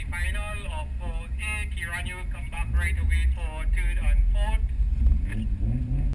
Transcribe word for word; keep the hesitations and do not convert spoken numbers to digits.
final of four A. Kieran, you will come back right away for third and fourth.